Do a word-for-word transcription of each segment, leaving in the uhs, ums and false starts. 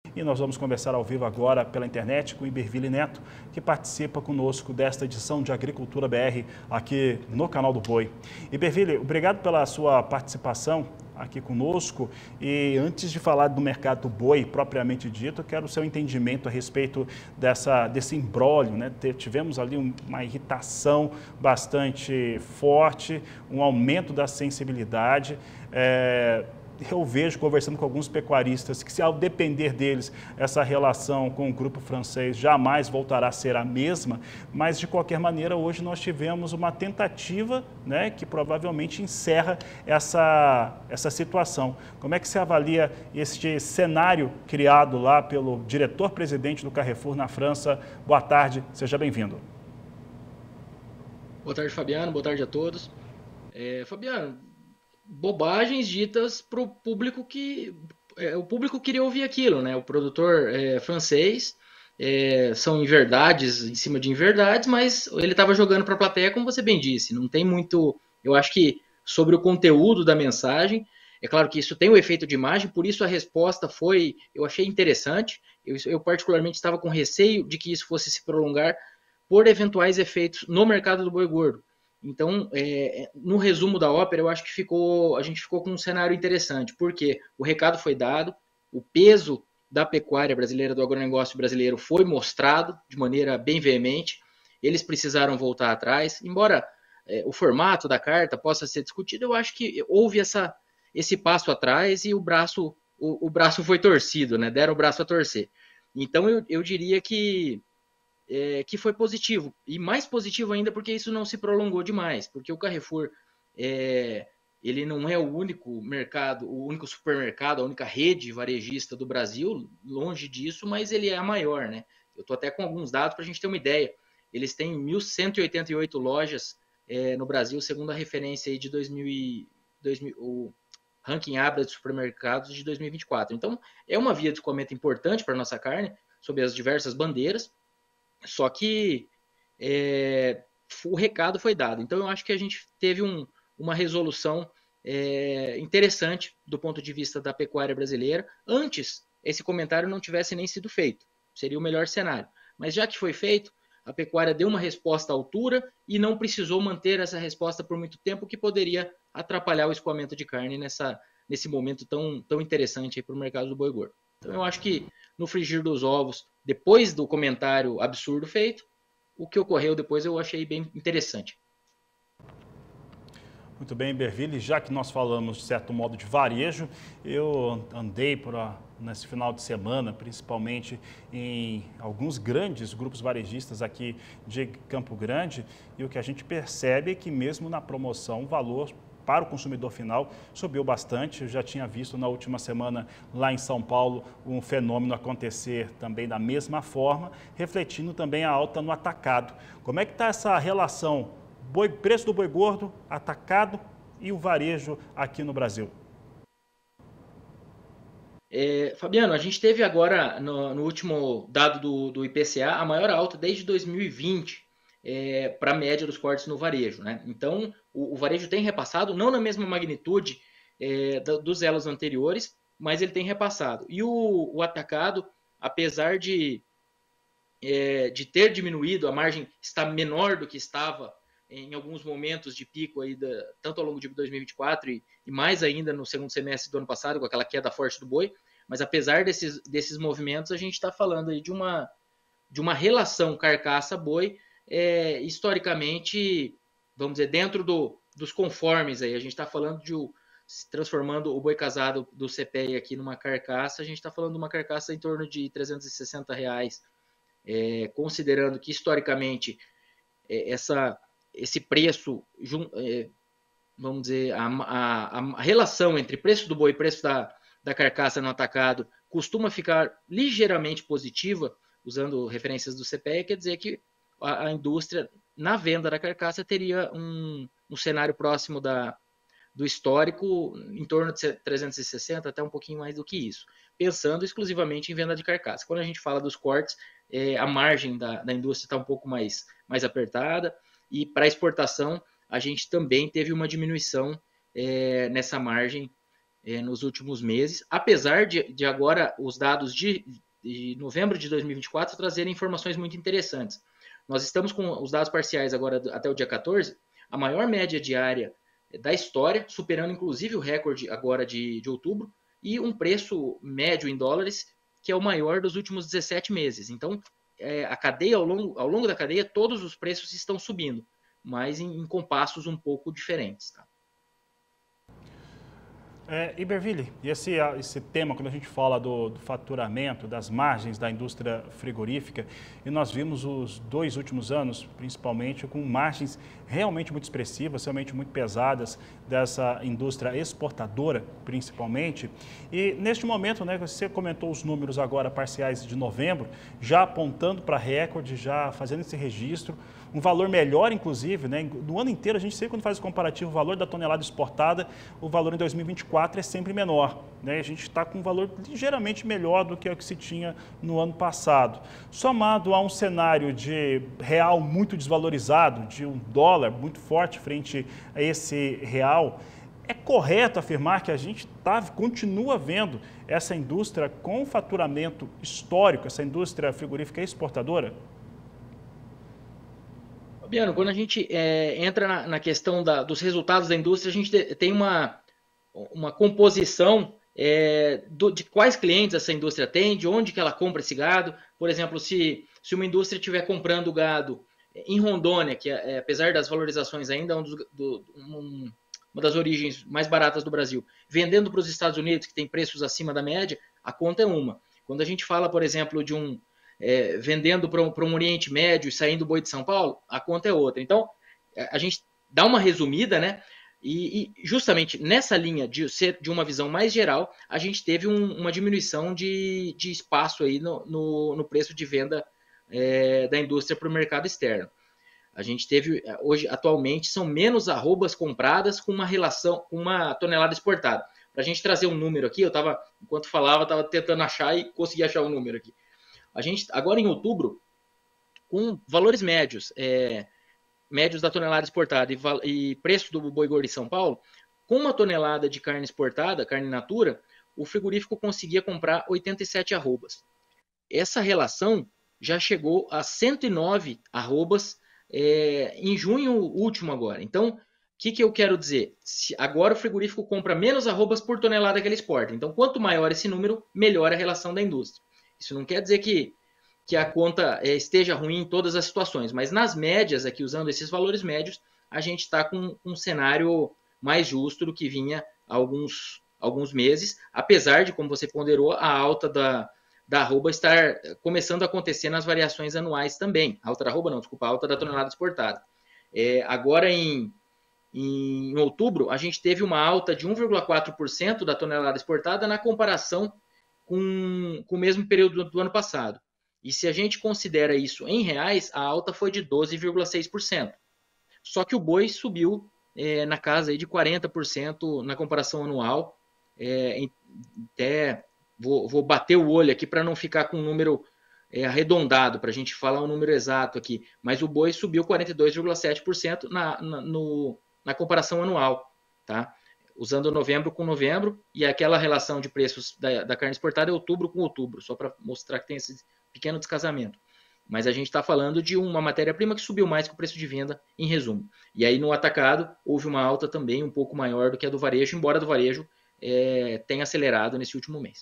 E nós vamos conversar ao vivo agora pela internet com Iberville Neto, que participa conosco desta edição de Agricultura B R aqui no Canal do Boi. Iberville, obrigado pela sua participação aqui conosco. E antes de falar do mercado do boi propriamente dito, eu quero o seu entendimento a respeito dessa, desse imbróglio, né? Tivemos ali uma irritação bastante forte, um aumento da sensibilidade. É... Eu vejo, conversando com alguns pecuaristas, que se ao depender deles, essa relação com o grupo francês jamais voltará a ser a mesma, mas de qualquer maneira, hoje nós tivemos uma tentativa, né, que provavelmente encerra essa, essa situação. Como é que se avalia este cenário criado lá pelo diretor-presidente do Carrefour na França? Boa tarde, seja bem-vindo. Boa tarde, Fabiano. Boa tarde a todos. É, Fabiano, bobagens ditas para o público que é, o público queria ouvir aquilo, né? O produtor é, francês é, são inverdades em cima de inverdades, mas ele estava jogando para a plateia, como você bem disse. Não tem muito, eu acho que sobre o conteúdo da mensagem. É claro que isso tem o efeito de imagem, por isso a resposta foi, eu achei interessante. Eu, eu particularmente estava com receio de que isso fosse se prolongar por eventuais efeitos no mercado do boi gordo. Então, é, no resumo da ópera, eu acho que ficou, a gente ficou com um cenário interessante, porque o recado foi dado, o peso da pecuária brasileira, do agronegócio brasileiro, foi mostrado de maneira bem veemente, eles precisaram voltar atrás, embora é, o formato da carta possa ser discutido, eu acho que houve essa, esse passo atrás e o braço, o, o braço foi torcido, né? Deram o braço a torcer. Então, eu, eu diria que é, que foi positivo. E mais positivo ainda porque isso não se prolongou demais, porque o Carrefour é, ele não é o único mercado, o único supermercado, a única rede varejista do Brasil, longe disso, mas ele é a maior, né? Eu estou até com alguns dados para a gente ter uma ideia. Eles têm mil cento e oitenta e oito lojas é, no Brasil, segundo a referência aí de dois mil e, dois mil, o ranking Abra de supermercados de dois mil e vinte e quatro. Então, é uma via de escoamento importante para a nossa carne, sob as diversas bandeiras, só que é, o recado foi dado. Então eu acho que a gente teve um, uma resolução é, interessante do ponto de vista da pecuária brasileira. Antes, esse comentário não tivesse nem sido feito. Seria o melhor cenário. Mas já que foi feito, a pecuária deu uma resposta à altura e não precisou manter essa resposta por muito tempo, que poderia atrapalhar o escoamento de carne nessa, nesse momento tão, tão interessante para o mercado do boi gordo. Então eu acho que no frigir dos ovos, depois do comentário absurdo feito, o que ocorreu depois eu achei bem interessante. Muito bem, Iberville, já que nós falamos, de certo modo, de varejo, eu andei por a, nesse final de semana, principalmente em alguns grandes grupos varejistas aqui de Campo Grande, e o que a gente percebe é que mesmo na promoção, o valor para o consumidor final subiu bastante. Eu já tinha visto na última semana lá em São Paulo um fenômeno acontecer também da mesma forma, refletindo também a alta no atacado. Como é que está essa relação boi, preço do boi gordo, atacado e o varejo aqui no Brasil? É, Fabiano, a gente teve agora, no, no último dado do, do I P C A, a a maior alta desde dois mil e vinte é, para a média dos cortes no varejo, né? Então, o, o varejo tem repassado, não na mesma magnitude é, da, dos elos anteriores, mas ele tem repassado. E o, o atacado, apesar de, é, de ter diminuído, a margem está menor do que estava em alguns momentos de pico, aí da, tanto ao longo de dois mil e vinte e quatro e, e mais ainda no segundo semestre do ano passado, com aquela queda forte do boi, mas apesar desses, desses movimentos, a gente está falando aí de uma, de uma relação carcaça-boi é, historicamente, vamos dizer, dentro do, dos conformes aí. A gente está falando de transformando o boi casado do C P E aqui numa carcaça, a gente está falando de uma carcaça em torno de trezentos e sessenta reais, é, considerando que historicamente é, essa, esse preço, é, vamos dizer, a, a, a, relação entre preço do boi e preço da, da carcaça no atacado costuma ficar ligeiramente positiva, usando referências do C P E, quer dizer que a, a indústria, na venda da carcaça, teria um, um cenário próximo da, do histórico, em torno de trezentos e sessenta, até um pouquinho mais do que isso, pensando exclusivamente em venda de carcaça. Quando a gente fala dos cortes, é, a margem da, da indústria está um pouco mais, mais apertada, e para exportação, a gente também teve uma diminuição é, nessa margem é, nos últimos meses, apesar de, de agora os dados de, de novembro de dois mil e vinte e quatro trazerem informações muito interessantes. Nós estamos com os dados parciais agora até o dia quatorze, a maior média diária da história, superando inclusive o recorde agora de, de outubro, e um preço médio em dólares que é o maior dos últimos dezessete meses. Então, é, a cadeia, ao longo, ao longo da cadeia, todos os preços estão subindo, mas em, em compassos um pouco diferentes. Tá? É, Iberville, e esse, esse tema, quando a gente fala do, do faturamento, das margens da indústria frigorífica, e nós vimos os dois últimos anos, principalmente, com margens realmente muito expressivas, realmente muito pesadas dessa indústria exportadora, principalmente. E neste momento, né, você comentou os números agora parciais de novembro, já apontando para recorde, já fazendo esse registro, um valor melhor, inclusive, né? No ano inteiro, a gente sempre, quando faz o comparativo, o valor da tonelada exportada, o valor em dois mil e vinte e quatro é sempre menor, né? A gente está com um valor ligeiramente melhor do que o que se tinha no ano passado. Somado a um cenário de real muito desvalorizado, de um dólar muito forte frente a esse real, é correto afirmar que a gente tá, continua vendo essa indústria com faturamento histórico, essa indústria frigorífica exportadora? Fabiano, quando a gente é, entra na, na questão da, dos resultados da indústria, a gente tem uma, uma composição é, do, de quais clientes essa indústria tem, de onde que ela compra esse gado. Por exemplo, se, se uma indústria estiver comprando gado em Rondônia, que é, apesar das valorizações ainda é um dos, do, um, uma das origens mais baratas do Brasil, vendendo para os Estados Unidos, que tem preços acima da média, a conta é uma. Quando a gente fala, por exemplo, de um É, vendendo para um, um Oriente Médio e saindo boi de São Paulo, a conta é outra. Então, a gente dá uma resumida, né? E, e justamente nessa linha de ser de uma visão mais geral, a gente teve um, uma diminuição de, de espaço aí no, no, no preço de venda é, da indústria para o mercado externo. A gente teve, hoje, atualmente, são menos arrobas compradas com uma relação, com uma tonelada exportada. Para a gente trazer um número aqui, eu estava, enquanto falava, estava tentando achar e consegui achar um número aqui. A gente, agora em outubro, com valores médios, é, médios da tonelada exportada e, e preço do boi gordo em São Paulo, com uma tonelada de carne exportada, carne in natura, o frigorífico conseguia comprar oitenta e sete arrobas. Essa relação já chegou a cento e nove arrobas é, em junho último agora. Então, o que, que eu quero dizer? Se agora o frigorífico compra menos arrobas por tonelada que ele exporta. Então, quanto maior esse número, melhor a relação da indústria. Isso não quer dizer que, que a conta é, esteja ruim em todas as situações, mas nas médias, aqui usando esses valores médios, a gente está com um cenário mais justo do que vinha há alguns, alguns meses, apesar de, como você ponderou, a alta da, da arroba estar começando a acontecer nas variações anuais também. A alta da arroba não, desculpa, a alta da tonelada exportada. É, agora, em, em outubro, a gente teve uma alta de um vírgula quatro por cento da tonelada exportada na comparação Com, com o mesmo período do, do ano passado. E se a gente considera isso em reais, a alta foi de doze vírgula seis por cento. Só que o boi subiu é, na casa aí de quarenta por cento na comparação anual. É, até vou, vou bater o olho aqui para não ficar com um número é, arredondado, para a gente falar um número exato aqui. Mas o boi subiu quarenta e dois vírgula sete por cento na, na, no, na comparação anual. Tá? Usando novembro com novembro, e aquela relação de preços da, da carne exportada é outubro com outubro, só para mostrar que tem esse pequeno descasamento. Mas a gente está falando de uma matéria-prima que subiu mais que o preço de venda, em resumo. E aí no atacado houve uma alta também um pouco maior do que a do varejo, embora do varejo é, tenha acelerado nesse último mês.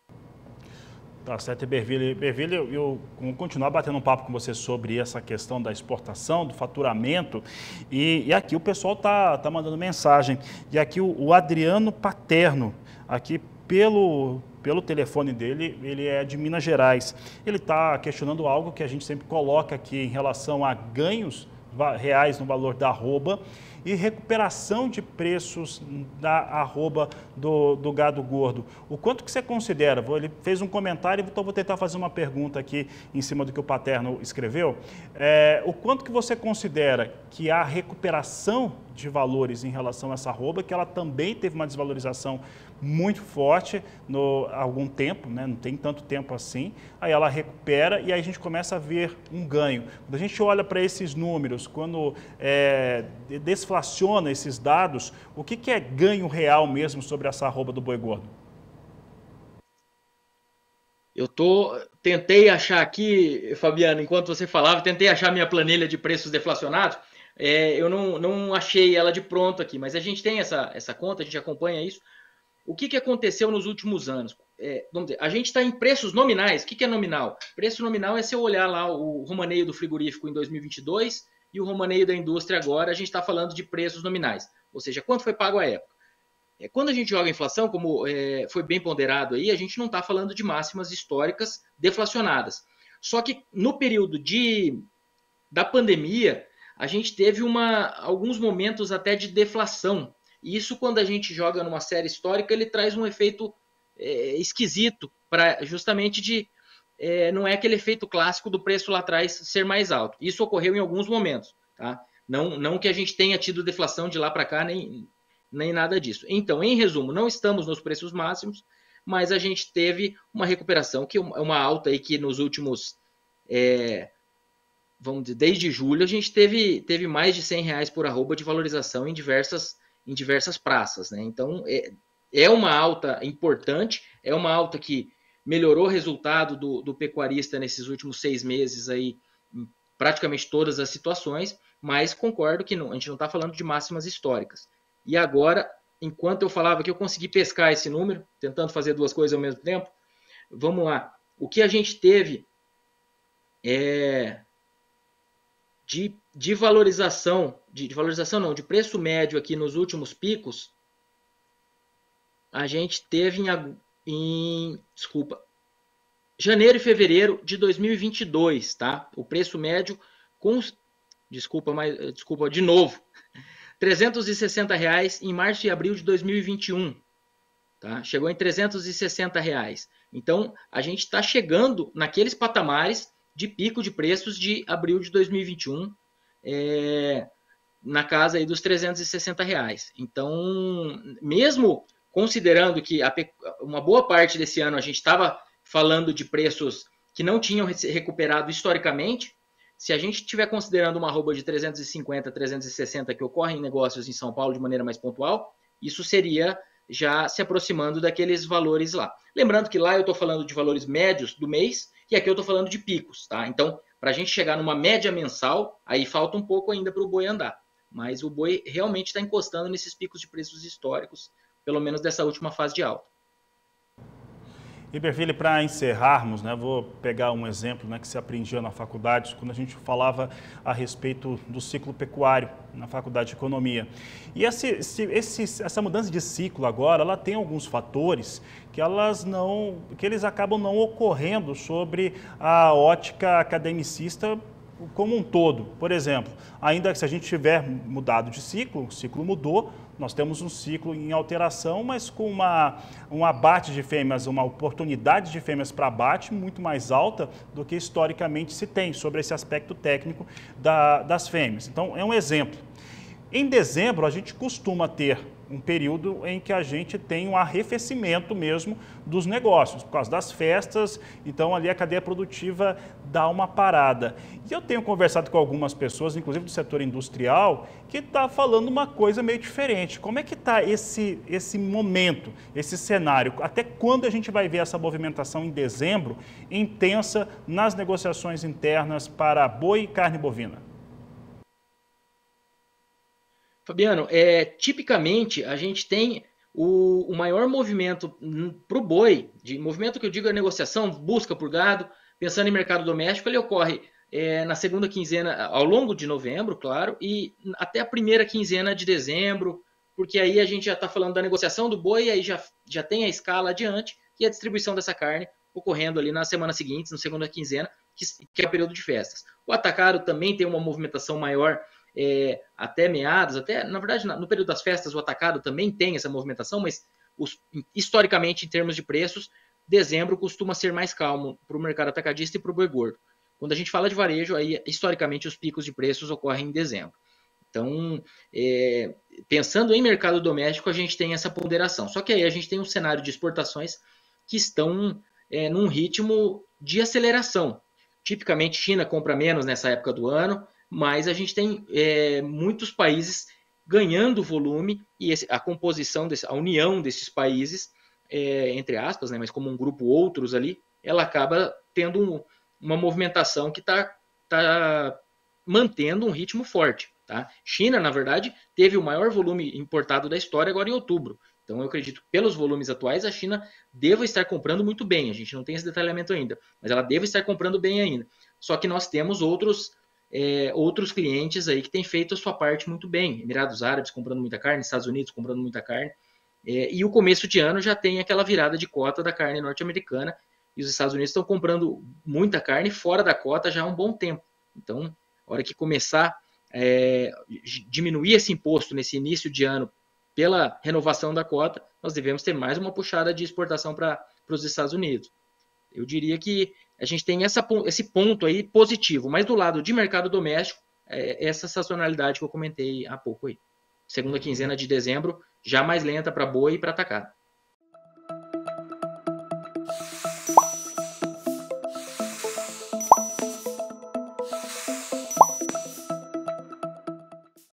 Tá certo, Iberville. Iberville, eu, eu vou continuar batendo um papo com você sobre essa questão da exportação, do faturamento. E, e aqui o pessoal tá, tá mandando mensagem. E aqui o, o Adriano Paterno, aqui pelo, pelo telefone dele, ele é de Minas Gerais. Ele está questionando algo que a gente sempre coloca aqui em relação a ganhos reais no valor da arroba e recuperação de preços da arroba do, do gado gordo. O quanto que você considera? Ele fez um comentário, então vou tentar fazer uma pergunta aqui em cima do que o Paterno escreveu. É, o quanto que você considera que há recuperação de valores em relação a essa arroba, que ela também teve uma desvalorização muito forte no, há algum tempo, né? Não tem tanto tempo assim, aí ela recupera e aí a gente começa a ver um ganho. Quando a gente olha para esses números, quando é, desse deflaciona esses dados, o que, que é ganho real mesmo sobre essa arroba do boi gordo? Eu tô, tentei achar aqui, Fabiano, enquanto você falava, tentei achar minha planilha de preços deflacionados. É, eu não, não achei ela de pronto aqui, mas a gente tem essa, essa conta, a gente acompanha isso. O que, que aconteceu nos últimos anos? É, vamos dizer, a gente está em preços nominais. O que, que é nominal? Preço nominal é se eu olhar lá o romaneio do frigorífico em dois mil e vinte e dois e o romaneio da indústria agora, a gente está falando de preços nominais. Ou seja, quanto foi pago à época. É, quando a gente joga inflação, como é, foi bem ponderado aí, a gente não está falando de máximas históricas deflacionadas. Só que no período de, da pandemia, a gente teve uma, alguns momentos até de deflação. E isso, quando a gente joga numa série histórica, ele traz um efeito é, esquisito, para justamente de. É, não é aquele efeito clássico do preço lá atrás ser mais alto. Isso ocorreu em alguns momentos. Tá? Não, não que a gente tenha tido deflação de lá para cá, nem, nem nada disso. Então, em resumo, não estamos nos preços máximos, mas a gente teve uma recuperação, que é uma alta aí que nos últimos. É, vamos dizer, desde julho, a gente teve, teve mais de cem reais por arroba de valorização em diversas. em diversas praças, né? Então é, é uma alta importante, é uma alta que melhorou o resultado do, do pecuarista nesses últimos seis meses aí, em praticamente todas as situações, mas concordo que não, a gente não está falando de máximas históricas. E agora, enquanto eu falava que eu consegui pescar esse número, tentando fazer duas coisas ao mesmo tempo, vamos lá. O que a gente teve é de, de valorização, de, de valorização não, de preço médio aqui nos últimos picos, a gente teve em, em desculpa, janeiro e fevereiro de dois mil e vinte e dois, tá? O preço médio com, desculpa, mas, desculpa, de novo, trezentos e sessenta reais em março e abril de dois mil e vinte e um, tá? Chegou em trezentos e sessenta reais. Então, a gente está chegando naqueles patamares de pico de preços de abril de dois mil e vinte e um, é, na casa aí dos trezentos e sessenta reais. Então, mesmo considerando que a, uma boa parte desse ano a gente estava falando de preços que não tinham recuperado historicamente, se a gente estiver considerando uma arroba de trezentos e cinquenta, trezentos e sessenta que ocorre em negócios em São Paulo de maneira mais pontual, isso seria já se aproximando daqueles valores lá. Lembrando que lá eu estou falando de valores médios do mês, e aqui eu estou falando de picos, tá? Então, para a gente chegar numa média mensal, aí falta um pouco ainda para o boi andar. Mas o boi realmente está encostando nesses picos de preços históricos, pelo menos dessa última fase de alta. Iberville, para encerrarmos, né, vou pegar um exemplo, né, que se aprendia na faculdade, quando a gente falava a respeito do ciclo pecuário na faculdade de economia. E esse, esse, essa mudança de ciclo agora, ela tem alguns fatores que, elas não, que eles acabam não ocorrendo sobre a ótica academicista como um todo. Por exemplo, ainda que se a gente tiver mudado de ciclo, o ciclo mudou, nós temos um ciclo em alteração, mas com uma, um abate de fêmeas, uma oportunidade de fêmeas para abate muito mais alta do que historicamente se tem sobre esse aspecto técnico da, das fêmeas. Então, é um exemplo. Em dezembro, a gente costuma ter um período em que a gente tem um arrefecimento mesmo dos negócios, por causa das festas, então ali a cadeia produtiva dá uma parada. E eu tenho conversado com algumas pessoas, inclusive do setor industrial, que está falando uma coisa meio diferente. Como é que está esse, esse momento, esse cenário? Até quando a gente vai ver essa movimentação em dezembro intensa nas negociações internas para boi e carne bovina? Fabiano, é, tipicamente a gente tem o, o maior movimento para o boi, de movimento que eu digo é negociação, busca por gado, pensando em mercado doméstico, ele ocorre é, na segunda quinzena, ao longo de novembro, claro, e até a primeira quinzena de dezembro, porque aí a gente já está falando da negociação do boi, e aí já, já tem a escala adiante e a distribuição dessa carne ocorrendo ali nas semanas seguintes, na segunda quinzena, que, que é o período de festas. O atacado também tem uma movimentação maior, É, até meados, até na verdade no período das festas o atacado também tem essa movimentação, mas os, historicamente em termos de preços, dezembro costuma ser mais calmo para o mercado atacadista e para o boi gordo. Quando a gente fala de varejo, aí historicamente os picos de preços ocorrem em dezembro. Então, é, pensando em mercado doméstico, a gente tem essa ponderação. Só que aí a gente tem um cenário de exportações que estão é, num ritmo de aceleração. Tipicamente, China compra menos nessa época do ano, mas a gente tem é, muitos países ganhando volume e esse, a composição, desse, a união desses países, é, entre aspas, né, mas como um grupo outros ali, ela acaba tendo um, uma movimentação que está tá mantendo um ritmo forte. Tá? China, na verdade, teve o maior volume importado da história agora em outubro. Então, eu acredito que pelos volumes atuais, a China deva estar comprando muito bem. A gente não tem esse detalhamento ainda, mas ela deve estar comprando bem ainda. Só que nós temos outros, é, outros clientes aí que têm feito a sua parte muito bem. Emirados Árabes comprando muita carne, Estados Unidos comprando muita carne. É, e o começo de ano já tem aquela virada de cota da carne norte-americana. E os Estados Unidos estão comprando muita carne fora da cota já há um bom tempo. Então, a hora que começar é, diminuir esse imposto nesse início de ano pela renovação da cota, nós devemos ter mais uma puxada de exportação para os Estados Unidos. Eu diria que a gente tem essa, esse ponto aí positivo, mas do lado de mercado doméstico, é essa sazonalidade que eu comentei há pouco aí. Segunda quinzena de dezembro, já mais lenta para boi e para atacado.